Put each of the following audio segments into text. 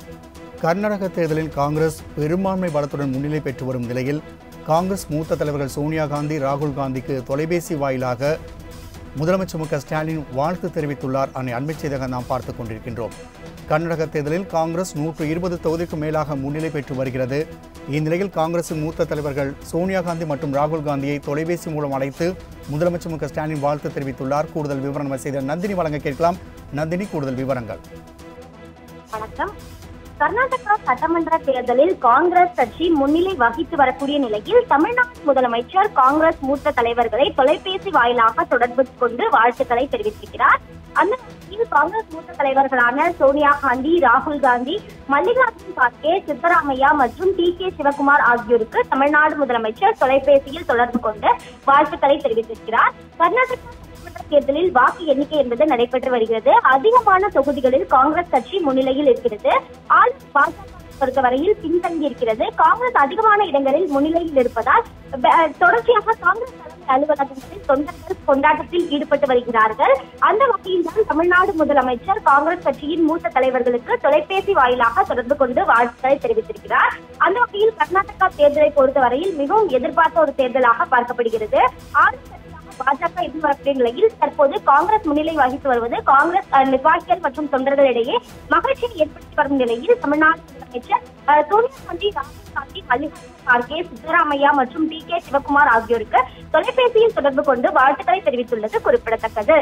கர்நாடக தேர்தலில் காங்கிரஸ் பெரும்பான்மை பலத்துடன் முன்னிலை பெற்று வரும் நிலையில் காங்கிரஸ் மூத்த தலைவர்கள் சோனியா காந்தி, ராகுல் காந்திக்கு தொலைபேசி வாயிலாக முதலமைச்சர் மு க ஸ்டாலின் வாழ்த்து தெரிவித்துள்ளார். அண்மைச் செய்தியாக நாம் பார்த்துக் கொண்டிருக்கின்றோம். கர்நாடக தேர்தலில் காங்கிரஸ் 120 தொகுதிக்கும் மேலாக முன்னிலை பெற்று வருகிறது. இந்நிலையில் காங்கிரசின் மூத்த தலைவர்கள் சோனியா காந்தி மற்றும் ராகுல் காந்தியை தொலைபேசி மூலம் அழைத்து முதலமைச்சர் மு க ஸ்டாலின் வாழ்த்து தெரிவித்துள்ளார். கூடுதல் விவரம் செய்த நந்தினி வழங்க கேட்கலாம். நந்தினி, கூடுதல் விவரங்கள். வணக்கம். கர்நாடகா சட்டமன்ற தேர்தலில் காங்கிரஸ் கட்சி முன்னிலை வகித்து வரக்கூடிய நிலையில் தமிழ்நாடு முதலமைச்சர் காங்கிரஸ் மூத்த தலைவர்களை தொலைபேசி வாயிலாக தொடர்பு கொண்டு வாழ்த்துக்களை தெரிவித்திருக்கிறார். அந்த வகையில் காங்கிரஸ் மூத்த தலைவர்களான சோனியா காந்தி, ராகுல் காந்தி, மல்லிகார்ஜுன் கார்கே, சித்தராமையா மற்றும் டி.கே. சிவகுமார் ஆகியோருக்கு தமிழ்நாடு முதலமைச்சர் தொலைபேசியில் தொடர்பு கொண்டு வாழ்த்துக்களை தெரிவித்திருக்கிறார். கர்நாடகா தேர்தலில் வாக்கு எண்ணிக்கை என்பது நடைபெற்று வருகிறது. அதிகமான தொகுதிகளில் காங்கிரஸ் கட்சி முன்னிலையில் இருக்கிறது. ஆளும் பாஜக பொறுத்தவரையில் பின்தங்கி இருக்கிறது. காங்கிரஸ் அதிகமான இடங்களில் முன்னிலையில் இருப்பதால் தொடர்ச்சியாக காங்கிரஸ் தலைமை அலுவலகங்களில் தொண்டர்கள் கொண்டாட்டத்தில் ஈடுபட்டு வருகிறார்கள். அந்த வகையில் தான் தமிழ்நாடு முதலமைச்சர் காங்கிரஸ் கட்சியின் மூத்த தலைவர்களுக்கு தொலைபேசி வாயிலாக தொடர்பு கொண்டு வாழ்த்துக்களை தெரிவித்திருக்கிறார். அந்த வகையில் கர்நாடகா தேர்தலை பொறுத்தவரையில் மிகவும் எதிர்பார்த்த ஒரு தேர்தலாக பார்க்கப்படுகிறது. பாஜக இருந்து வரக்கூடிய நிலையில் தற்போது காங்கிரஸ் முன்னிலை வகித்து வருவது காங்கிரஸ் நிர்வாகிகள் மற்றும் தொண்டர்களிடையே மகிழ்ச்சியை ஏற்படுத்தி வரும் நிலையில் தமிழ்நாடு முதலமைச்சர் சோனியா காந்தி, ராகுல் காந்தி, மல்லிகார்ஜுன் கார்கே, சித்தராமையா மற்றும் டி.கே. சிவகுமார் ஆகியோருக்கு தொலைபேசியில் தொடர்பு கொண்டு வாழ்த்துக்களை தெரிவித்துள்ளது குறிப்பிடத்தக்கது.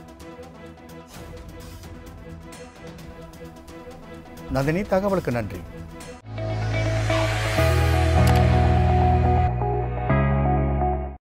நந்தினி, தகவலுக்கு நன்றி.